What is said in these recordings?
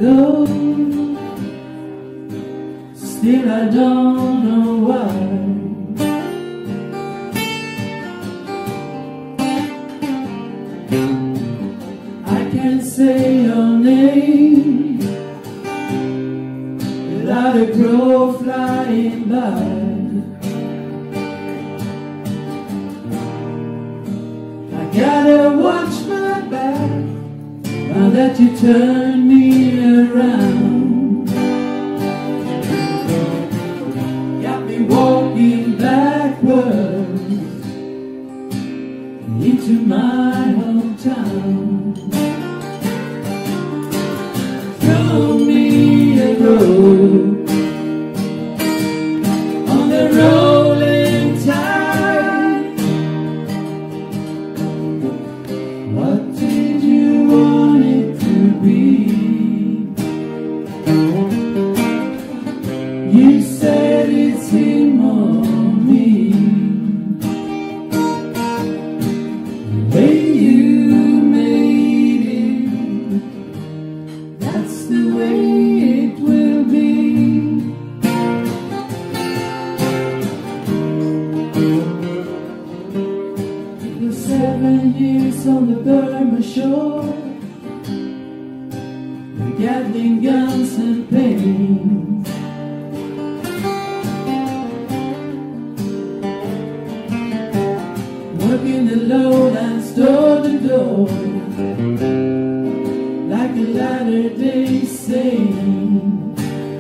go. Still I don't know why. I can't say your name without a crow flying by. I gotta watch my back now that you turn me around. Got me walking backwards into my hometown. Throw me a rope on the rolling tide. What did you want it to be? You said it's him or me. The way you made it, that's the way it will be. It was 7 years on the Burma shore, with Gatling guns and pains. Working the lowlands door to door, like a Latter-day Saint.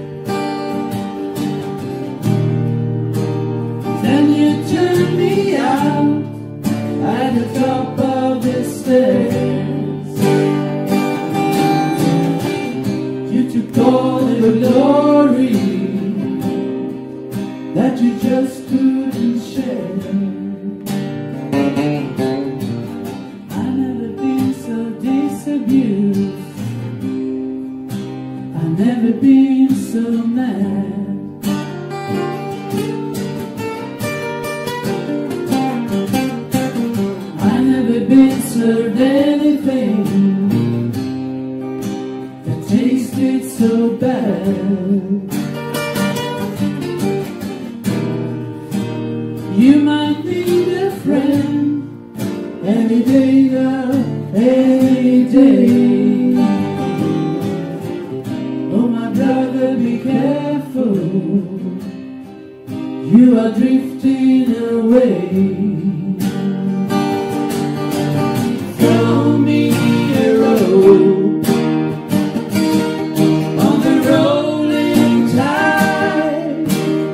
Then you turned me out at the top of the stairs. You took all the glory that you just couldn't share. I've never been so disabused, I've never been so mad. I've never been served anything that tasted so bad. You might need a friend any day now, any day. Oh my brother, be careful, you are drifting away. Throw me a rope on the rolling tide.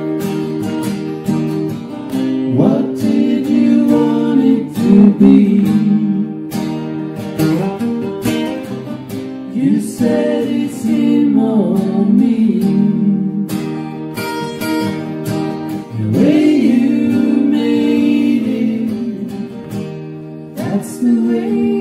What did you want it to be? You said it's him or me. The way you made it, that's the way